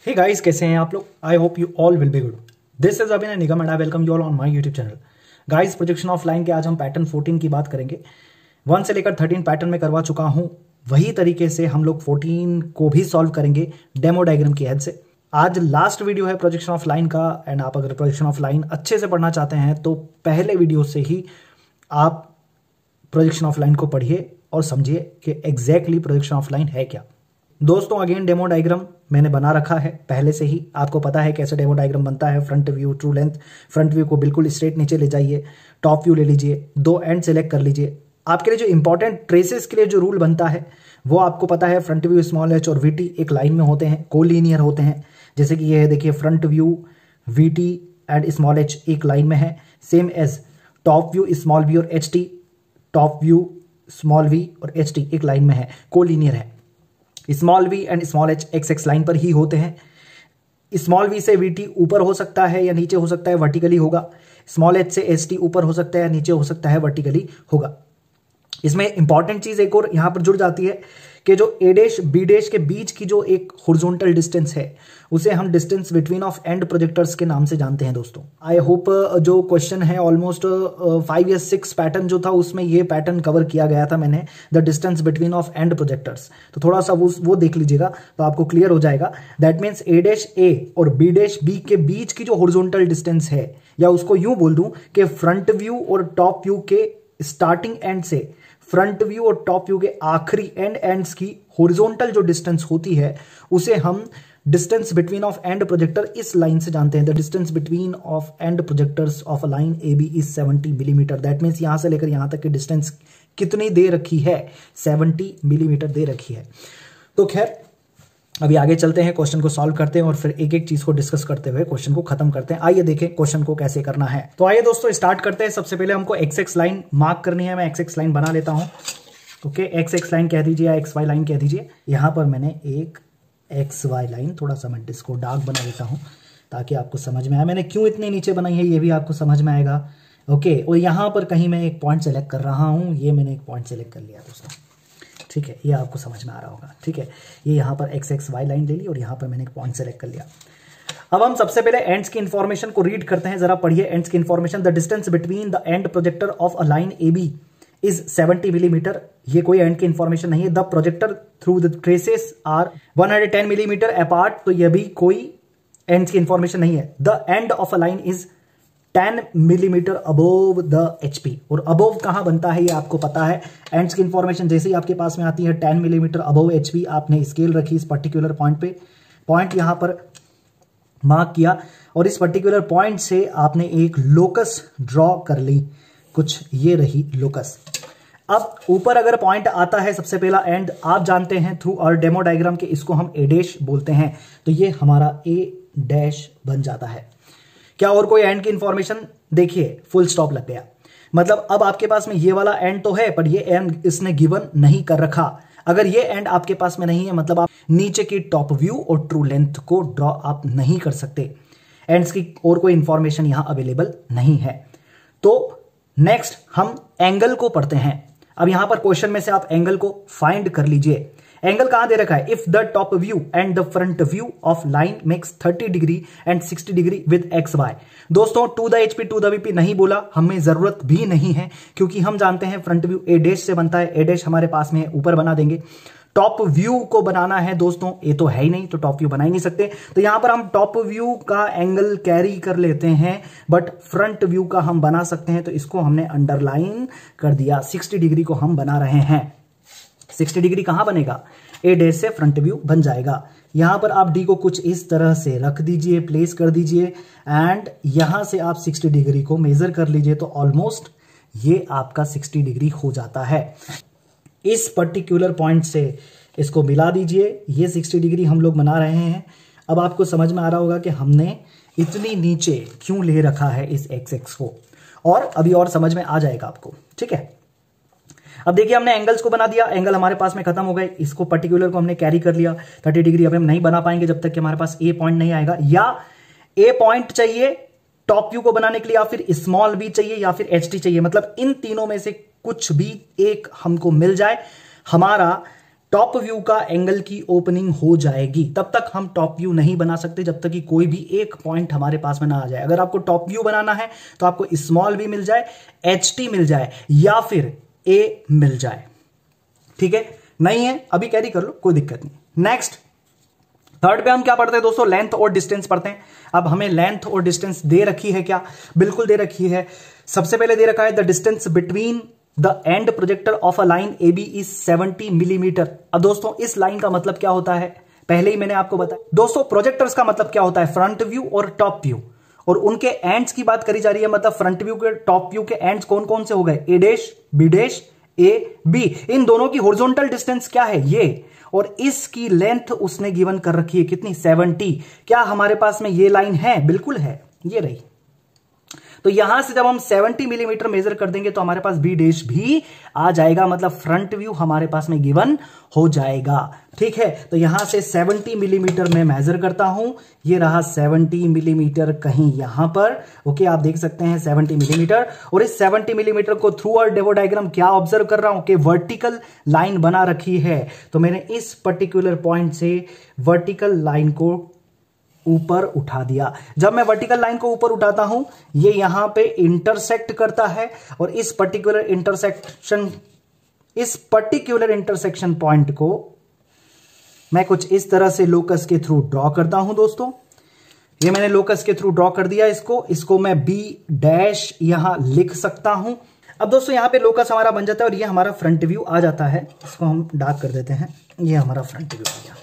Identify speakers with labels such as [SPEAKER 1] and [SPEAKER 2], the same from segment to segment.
[SPEAKER 1] Hey guys, कैसे हैं आप लोग? I hope you all will be good. This is Abhinay Nigam and I welcome you all on my YouTube channel. Guys, projection of line के आज हम pattern 14 की बात करेंगे। 1 से लेकर 13 पैटर्न में करवा चुका हूं, वही तरीके से हम लोग 14 को भी सॉल्व करेंगे डेमो डायग्राम की हेल्प से। आज लास्ट वीडियो है प्रोजेक्शन ऑफ लाइन का, एंड आप अगर प्रोजेक्शन ऑफ लाइन अच्छे से पढ़ना चाहते हैं तो पहले वीडियो से ही आप प्रोजेक्शन ऑफ लाइन को पढ़िए और समझिए कि एग्जैक्टली प्रोजेक्शन ऑफ लाइन है क्या। दोस्तों, अगेन डेमो डायग्राम मैंने बना रखा है पहले से ही, आपको पता है कैसे डेमो डायग्राम बनता है। Front view, true length, front view को बिल्कुल स्ट्रेट नीचे ले जाइए, टॉप व्यू ले लीजिए, 2 एंड सेलेक्ट कर लीजिए। आपके लिए जो इंपॉर्टेंट ट्रेसेस के लिए जो रूल बनता है वो आपको पता है। फ्रंट व्यू स्मॉल एच और वीटी एक लाइन में होते हैं, कोलिनियर होते हैं। जैसे कि ये है, देखिए, front view VT and small h एक लाइन में है। Same as top view small v और H T, top view small v और एच टी एक लाइन में है, कोलिनियर है। Small v and small h X X line पर ही होते हैं। स्मॉल वी से वीटी ऊपर हो सकता है या नीचे हो सकता है, वर्टिकली होगा। स्मॉल एच से एच टी ऊपर हो सकता है या नीचे हो सकता है, वर्टिकली होगा। इसमें इंपॉर्टेंट चीज एक और यहां पर जुड़ जाती है कि जो ए डैश बी डैश के बीच की जो एक हॉरिजॉन्टल डिस्टेंस है उसे हम distance between of end projectors के नाम से जानते हैं। दोस्तों, आई होप जो क्वेश्चन है ऑलमोस्ट 5 या 6 पैटर्न जो था उसमें ये पैटर्न कवर किया गया था मैंने, the distance between of end projectors. तो थोड़ा सा वो देख लीजिएगा तो आपको क्लियर हो जाएगा। That means A dash A और बी डैश बी के बीच की जो हॉरिजॉन्टल डिस्टेंस है, या उसको यूं बोल दूं कि फ्रंट व्यू और टॉप व्यू के स्टार्टिंग एंड से फ्रंट व्यू और टॉप व्यू के आखिरी एंड्स की हॉरिजॉन्टल जो डिस्टेंस होती है उसे हम distance between of and projector इस लाइन से जानते हैं। The distance between of end projectors of a line A B is 70 millimetre. That means यहां से लेकर यहां तक की डिस्टेंस कितनी दे रखी है? 70 मिलीमीटर दे रखी है। तो खैर, अभी आगे चलते हैं, क्वेश्चन को सॉल्व करते हैं और फिर एक एक चीज को डिस्कस करते हुए क्वेश्चन को खत्म करते हैं। आइए देखें क्वेश्चन को कैसे करना है। तो आइए दोस्तों स्टार्ट करते हैं। सबसे पहले हमको एक्स एक्स लाइन मार्क करनी है। मैं एक्स एक्स लाइन बना लेता हूं। ओके, एक्स एक्स लाइन कह दीजिए या एक्स वाई लाइन कह दीजिए। यहां पर मैंने एक एक्स वाई लाइन, थोड़ा सा मैं इसको डार्क बना देता हूं ताकि आपको समझ में आए मैंने क्यों इतने नीचे बनाई है, ये भी आपको समझ में आएगा। ओके, और यहां पर कहीं मैं एक पॉइंट सेलेक्ट कर रहा हूं, ये मैंने एक पॉइंट सेलेक्ट कर लिया दोस्तों। ठीक है, ये आपको समझ में आ रहा होगा। ठीक है, ये यहाँ पर एक्स एक्स वाई लाइन ले ली और यहाँ पर मैंने एक पॉइंट सेलेक्ट कर लिया। अब हम सबसे पहले एंड्स की इंफॉर्मेशन को रीड करते हैं। जरा पढ़िए एंड्स की information. The distance between the end projector of a line A B is 70 millimetre. ये कोई एंड की इंफॉर्मेशन नहीं है। The projector through the traces are 110 millimetre apart. तो यह भी कोई एंड्स की इंफॉर्मेशन नहीं है। The end of a line is 10 millimetre above the HP. और अबोव कहां बनता है ये आपको पता है। एंड्स की इंफॉर्मेशन जैसे ही आपके पास में आती है 10 मिलीमीटर अबोव एचपी, आपने स्केल रखी इस पर्टिकुलर पॉइंट पे, पॉइंट यहां पर मार्क किया और इस पर्टिकुलर पॉइंट से आपने एक लोकस ड्रॉ कर ली। कुछ ये रही लोकस। अब ऊपर अगर पॉइंट आता है सबसे पहला एंड, आप जानते हैं थ्रू और डेमो डायग्राम के इसको हम ए डैश बोलते हैं, तो ये हमारा ए डैश बन जाता है। क्या और कोई एंड की इंफॉर्मेशन? देखिए, फुल स्टॉप लग गया। मतलब अब आपके पास में ये वाला एंड तो है, पर ये एंड इसने गिवन नहीं कर रखा। अगर ये एंड आपके पास में नहीं है मतलब आप नीचे की टॉप व्यू और ट्रू लेंथ को ड्रॉ आप नहीं कर सकते। एंड्स की और कोई इंफॉर्मेशन यहां अवेलेबल नहीं है। तो नेक्स्ट हम एंगल को पढ़ते हैं। अब यहां पर क्वेश्चन में से आप एंगल को फाइंड कर लीजिए। एंगल कहां दे रखा है? If the top view and the front view of line makes 30 degree and 60 degree with X Y. दोस्तों, to the HP to the VP नहीं बोला, हमें जरूरत भी नहीं है क्योंकि हम जानते हैं फ्रंट व्यू ए डैश से बनता है। ए डैश हमारे पास में ऊपर बना देंगे। टॉप व्यू को बनाना है दोस्तों, ये तो है ही नहीं, तो टॉप व्यू बना ही नहीं सकते। तो यहां पर हम टॉप व्यू का एंगल कैरी कर लेते हैं, बट फ्रंट व्यू का हम बना सकते हैं, तो इसको हमने अंडरलाइन कर दिया। 60 डिग्री को हम बना रहे हैं। 60 डिग्री कहां बनेगा? ए डैश से फ्रंट व्यू बन जाएगा। यहां पर आप डी को कुछ इस तरह से रख दीजिए, प्लेस कर दीजिए, एंड यहां से आप 60 डिग्री को मेजर कर लीजिए, तो ऑलमोस्ट ये आपका 60 डिग्री हो जाता है। इस पर्टिकुलर पॉइंट से इसको मिला दीजिए, ये 60 डिग्री हम लोग बना रहे हैं। अब आपको समझ में आ रहा होगा कि हमने इतनी नीचे क्यों ले रखा है इस एक्स एक्स को, और अभी और समझ में आ जाएगा आपको। ठीक है, अब देखिए हमने एंगल्स को बना दिया, एंगल हमारे पास में खत्म हो गए। इसको पर्टिकुलर को हमने कैरी कर लिया। 30 डिग्री अब हम नहीं बना पाएंगे जब तक कि हमारे पास ए पॉइंट नहीं आएगा, या ए पॉइंट चाहिए टॉप व्यू को बनाने के लिए, या फिर स्मॉल बी चाहिए, या फिर एच टी चाहिए। मतलब इन तीनों में से कुछ भी एक हमको मिल जाए, हमारा टॉप व्यू का एंगल की ओपनिंग हो जाएगी। तब तक हम टॉप व्यू नहीं बना सकते जब तक कि कोई भी एक पॉइंट हमारे पास में ना आ जाए। अगर आपको टॉप व्यू बनाना है तो आपको स्मॉल वी मिल जाए, HT मिल जाए या फिर A मिल जाए। ठीक है, नहीं है अभी कैरी कर लो, कोई दिक्कत नहीं। नेक्स्ट थर्ड पे हम क्या पढ़ते हैं दोस्तों, लेंथ और डिस्टेंस पढ़ते हैं। अब हमें लेंथ और डिस्टेंस दे रखी है क्या, बिल्कुल दे रखी है। सबसे पहले दे रखा है the distance between the end projector of a line AB is 70 millimetre. अब दोस्तों इस लाइन का मतलब क्या होता है, पहले ही मैंने आपको बताया। दोस्तों प्रोजेक्टर्स का मतलब क्या होता है, फ्रंट व्यू और टॉप व्यू, और उनके एंड्स की बात करी जा रही है। मतलब फ्रंट व्यू के टॉप व्यू के एंड्स कौन कौन से हो गए, A dash, B dash, A B। इन दोनों की हॉरिजॉन्टल डिस्टेंस क्या है, ये, और इसकी लेंथ उसने गिवन कर रखी है कितनी, 70। क्या हमारे पास में ये लाइन है, बिल्कुल है, ये रही। तो यहां से जब हम 70 मिलीमीटर मेजर कर देंगे तो हमारे पास B डैश भी आ जाएगा, मतलब फ्रंट व्यू हमारे पास में गिवन हो जाएगा। ठीक है, तो यहां से 70 मिलीमीटर में मेजर करता हूं, ये रहा 70 मिलीमीटर कहीं यहां पर। ओके, आप देख सकते हैं 70 मिलीमीटर। और इस 70 मिलीमीटर को थ्रू आउट डेवो डायग्राम क्या ऑब्जर्व कर रहा हूं कि वर्टिकल लाइन बना रखी है। तो मैंने इस पर्टिकुलर पॉइंट से वर्टिकल लाइन को ऊपर उठा दिया। जब मैं वर्टिकल लाइन को ऊपर उठाता हूं, ये यहां पे इंटरसेक्ट करता है, और इस पर्टिकुलर इंटरसेक्शन पॉइंट को मैं कुछ इस तरह से लोकस के थ्रू ड्रॉ करता हूं। दोस्तों ये मैंने लोकस के थ्रू ड्रॉ कर दिया, इसको मैं B डैश यहां लिख सकता हूं। अब दोस्तों यहां पे लोकस हमारा बन जाता है और ये हमारा फ्रंट व्यू आ जाता है। इसको हम डार्क कर देते हैं, ये हमारा फ्रंट व्यू आ गया।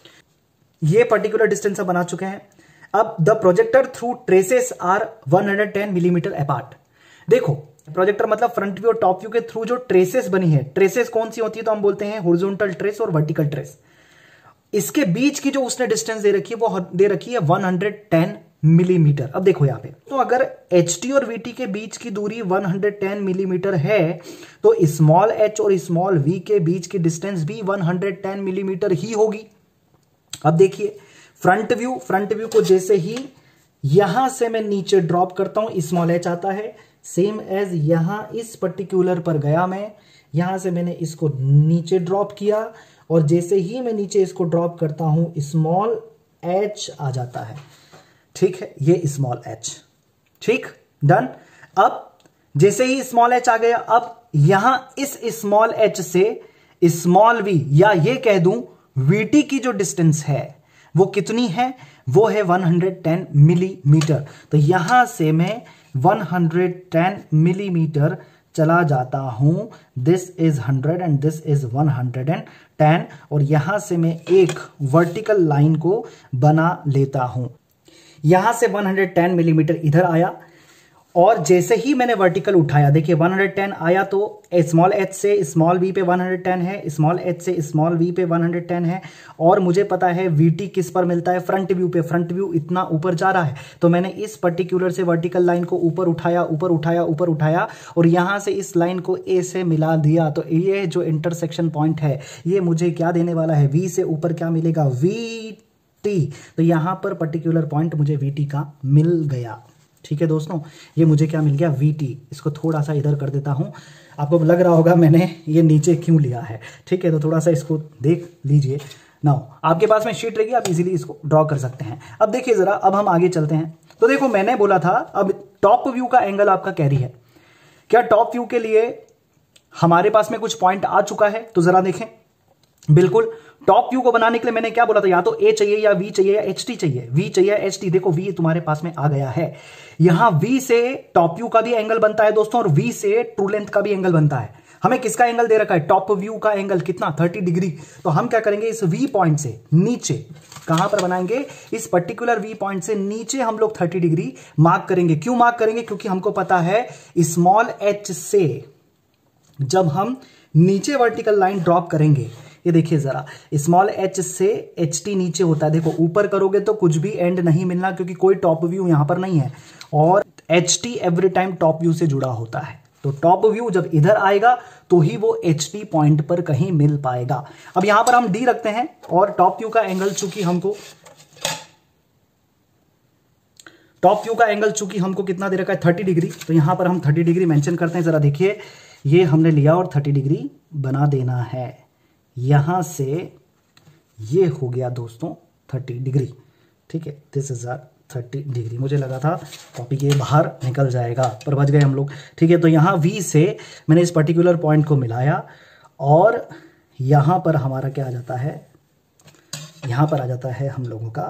[SPEAKER 1] ये पर्टिकुलर डिस्टेंस हम बना चुके हैं। अब the projector through traces are 110 millimetre apart. देखो प्रोजेक्टर मतलब फ्रंट व्यू और टॉप व्यू के थ्रू जो ट्रेसेस बनी है, ट्रेसेस कौन सी होती है, तो हम बोलते हैं हॉरिजॉन्टल ट्रेस और वर्टिकल ट्रेस। इसके बीच की जो उसने डिस्टेंस दे रखी है वो दे रखी है 110 मिलीमीटर। अब देखो यहां पे, तो अगर HT और VT के बीच की दूरी 110 मिलीमीटर है तो स्मॉल h और स्मॉल v के बीच की डिस्टेंस भी 110 मिलीमीटर ही होगी। अब देखिए फ्रंट व्यू को जैसे ही यहां से मैं नीचे ड्रॉप करता हूं, स्मॉल h आता है, सेम एज यहां इस पर्टिकुलर पर गया मैं, यहां से मैंने इसको नीचे ड्रॉप किया, और जैसे ही मैं नीचे इसको ड्रॉप करता हूं स्मॉल h आ जाता है। ठीक है, ये स्मॉल h, ठीक, डन। अब जैसे ही स्मॉल h आ गया, अब यहां इस स्मॉल h से स्मॉल v, या ये कह दूं VT की जो डिस्टेंस है वो कितनी है, वो है 110 मिलीमीटर। तो यहां से मैं 110 मिलीमीटर चला जाता हूं, this is 100 and this is 110, और यहां से मैं एक वर्टिकल लाइन को बना लेता हूं। यहां से 110 मिलीमीटर इधर आया, और जैसे ही मैंने वर्टिकल उठाया, देखिए 110 आया तो स्मॉल h से स्मॉल v पे 110 है, स्मॉल h से स्मॉल v पे 110 है, और मुझे पता है VT किस पर मिलता है, फ्रंट व्यू पे। फ्रंट व्यू इतना ऊपर जा रहा है, तो मैंने इस पर्टिकुलर से वर्टिकल लाइन को ऊपर उठाया, और यहां से इस लाइन को A से मिला दिया। तो ये जो इंटरसेक्शन पॉइंट है ये मुझे क्या देने वाला है, V से ऊपर क्या मिलेगा, VT। तो यहां पर पर्टिकुलर पॉइंट मुझे VT का मिल गया। ठीक है दोस्तों, ये मुझे क्या मिल गया, VT। इसको थोड़ा सा इधर कर देता हूं, आपको लग रहा होगा मैंने ये नीचे क्यों लिया है। ठीक है, तो थोड़ा सा इसको देख लीजिए। नाउ आपके पास में शीट रहेगी, आप इजीली इसको ड्रॉ कर सकते हैं। अब देखिए जरा, अब हम आगे चलते हैं। तो देखो मैंने बोला था अब टॉप व्यू का एंगल आपका कैरी है। क्या टॉप व्यू के लिए हमारे पास में कुछ पॉइंट आ चुका है, तो जरा देखें। बिल्कुल, टॉप व्यू को बनाने के लिए मैंने क्या बोला था, या तो A चाहिए या V चाहिए या HT चाहिए, V चाहिए या HT। देखो V तुम्हारे पास में आ गया है। यहां V से टॉप व्यू का भी एंगल बनता है दोस्तों, और V से ट्रू लेंथ का भी एंगल बनता है। हमें किसका एंगल दे रखा है, टॉप व्यू का एंगल कितना, 30 डिग्री। तो हम क्या करेंगे, इस V पॉइंट से नीचे कहां पर बनाएंगे, इस पर्टिकुलर V पॉइंट से नीचे हम लोग 30 डिग्री मार्क करेंगे। क्यों मार्क करेंगे, क्योंकि हमको पता है स्मॉल h से जब हम नीचे वर्टिकल लाइन ड्रॉप करेंगे, ये देखिए जरा, स्मॉल h से HT नीचे होता है। देखो ऊपर करोगे तो कुछ भी एंड नहीं मिलना, क्योंकि कोई टॉप व्यू यहां पर नहीं है, और HT every time top view से जुड़ा होता है। तो टॉप व्यू जब इधर आएगा तो ही वो HT पॉइंट पर कहीं मिल पाएगा। अब यहां पर हम D रखते हैं, और टॉप व्यू का एंगल चूंकि हमको कितना दे रखा है, 30 डिग्री। तो यहां पर हम 30 डिग्री मेंशन करते हैं। जरा देखिए, ये हमने लिया और 30 डिग्री बना देना है। यहां से ये हो गया दोस्तों 30 डिग्री। ठीक है, दिस इज 30 डिग्री। मुझे लगा था कॉपी के बाहर निकल जाएगा, पर बच गए हम लोग। ठीक है, तो यहाँ V से मैंने इस पर्टिकुलर पॉइंट को मिलाया और यहाँ पर हमारा क्या आ जाता है, यहाँ पर आ जाता है हम लोगों का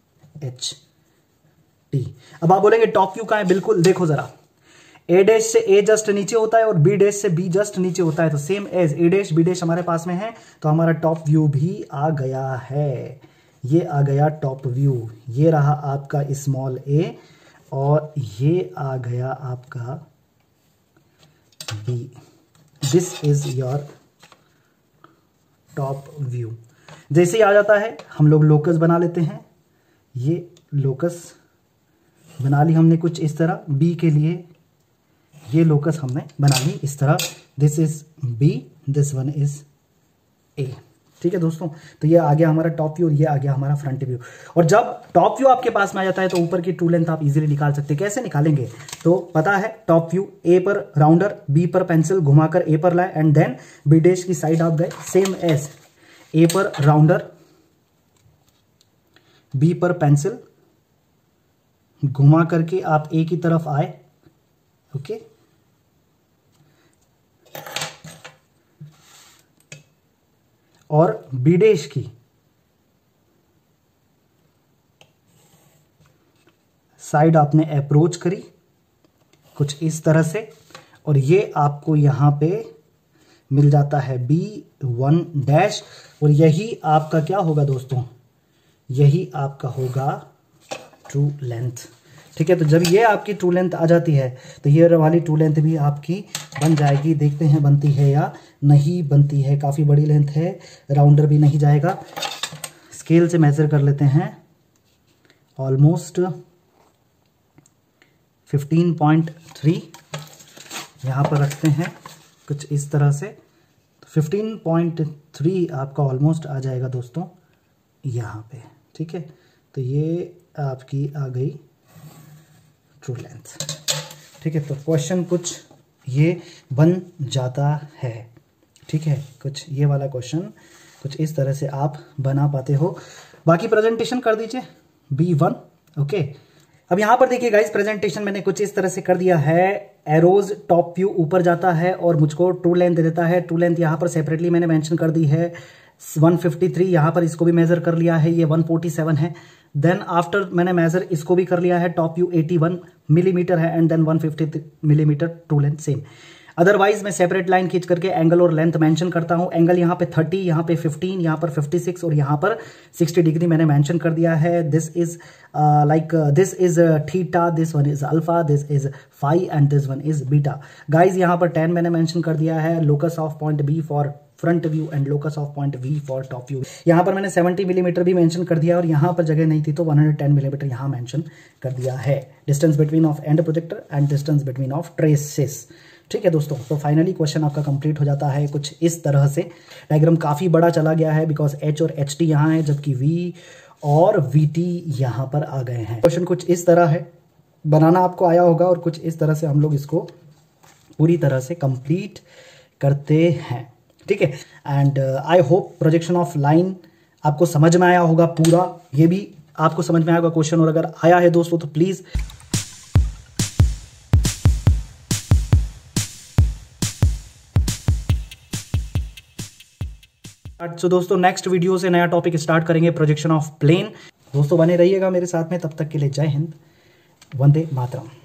[SPEAKER 1] HT। अब आप बोलेंगे टॉप व्यू कहाँ है? बिल्कुल देखो जरा, A डैश से A जस्ट नीचे होता है और B डैश से B जस्ट नीचे होता है, तो same as A dash B dash हमारे पास में है, तो हमारा टॉप व्यू भी आ गया है। ये आ गया टॉप व्यू। ये रहा आपका स्मॉल a और ये आ गया आपका B। This is your top view. जैसे ही आ जाता है हम लोग लोकस बना लेते हैं। ये लोकस बना ली हमने कुछ इस तरह, B के लिए ये लोकस हमने बना ली इस तरह। This is B, this one is A। ठीक है दोस्तों, तो ये आ गया हमारा टॉप व्यू और ये आ गया हमारा फ्रंट व्यू। और जब टॉप व्यू आपके पास में आ जाता है तो ऊपर की ट्रू लेंथ आप इजीली निकाल सकते हैं। कैसे निकालेंगे? तो पता है, टॉप व्यू A पर राउंडर, B पर पेंसिल घुमाकर A पर लाए एंड देन B डैश की साइड आप गए, सेम एज A पर राउंडर, B पर पेंसिल घुमा करके आप A की तरफ आए। ओके, और B डैश की साइड आपने अप्रोच करी कुछ इस तरह से, और ये आपको यहां पे मिल जाता है B1 डैश। और यही आपका क्या होगा दोस्तों? यही आपका होगा ट्रू लेंथ। ठीक है, तो जब ये आपकी ट्रू लेंथ आ जाती है तो ये वाली ट्रू लेंथ भी आपकी बन जाएगी। देखते हैं बनती है या नहीं बनती है। काफ़ी बड़ी लेंथ है, राउंडर भी नहीं जाएगा। स्केल से मेजर कर लेते हैं, ऑलमोस्ट 15.3 यहाँ पर रखते हैं कुछ इस तरह से। तो 15.3 आपका ऑलमोस्ट आ जाएगा दोस्तों यहाँ पे। ठीक है, तो ये आपकी आ गई ट्रू लेंथ। ठीक है, तो क्वेश्चन कुछ ये बन जाता है। ठीक है, कुछ ये वाला क्वेश्चन कुछ इस तरह से आप बना पाते हो। बाकी प्रेजेंटेशन कर दीजिए B1। ओके, अब यहां पर देखिए गाइस, प्रेजेंटेशन मैंने कुछ इस तरह से कर दिया है। एरोज टॉप व्यू ऊपर जाता है और मुझको ट्रू लेंथ दे देता है। ट्रू लेंथ यहां पर सेपरेटली मैंने मेंशन कर दी है 153। यहां पर इसको भी मेजर कर लिया है, ये 147 है। देन आफ्टर मैंने मेजर इसको भी कर लिया है, टॉप व्यू 81 मिलीमीटर है and then 150 millimetre true length same. Otherwise मैं सेपरेट लाइन खींच करके एंगल और लेंथ मेंशन करता हूं। एंगल यहाँ पे 30, यहाँ पे 15, यहाँ पर 56 और यहाँ पर 60 डिग्री मैंने मेंशन कर दिया है। This is this is theta, this one is alpha, this is phi and this one is beta. Guys यहाँ पर 10 मैंने मेंशन कर दिया है। Locus of point B for front view and locus of point V for top view. यहाँ पर मैंने 70 millimetre भी मेंशन कर दिया और यहाँ पर जगह नहीं थी तो 110 मिलीमीटर यहाँ मेंशन कर दिया है। Distance between of and projector and distance between of traces. ठीक है दोस्तों, तो फाइनली क्वेश्चन आपका कंप्लीट हो जाता है कुछ इस तरह से। डायग्राम काफी बड़ा चला गया है बिकॉज H और HT यहाँ है जबकि V और VT यहाँ पर आ गए हैं। क्वेश्चन कुछ इस तरह है, बनाना आपको आया होगा और कुछ इस तरह से हम लोग इसको पूरी तरह से कंप्लीट करते हैं। ठीक है, and I hope projection of line आपको समझ में आया होगा पूरा। ये भी आपको समझ में आया होगा क्वेश्चन, और अगर आया है दोस्तों तो प्लीज तो दोस्तों नेक्स्ट वीडियो से नया टॉपिक स्टार्ट करेंगे, प्रोजेक्शन ऑफ प्लेन। दोस्तों बने रहिएगा मेरे साथ में, तब तक के लिए जय हिंद, वंदे मातरम।